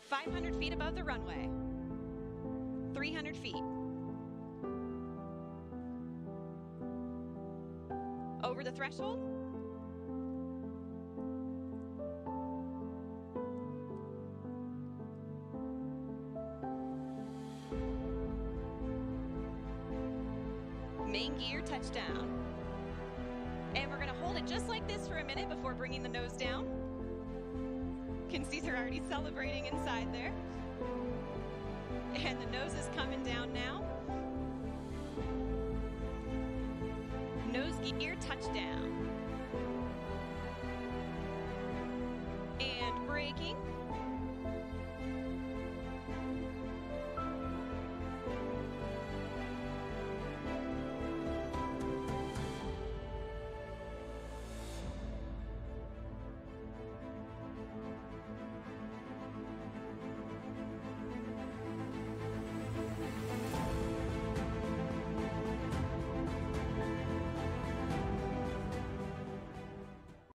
500 feet above the runway. 300 feet. Over the threshold. Main gear touchdown. And we're going to hold it just like this for a minute before bringing the nose down. Can see they're already celebrating inside there. And the nose is coming down now. Nose gear touchdown. And braking.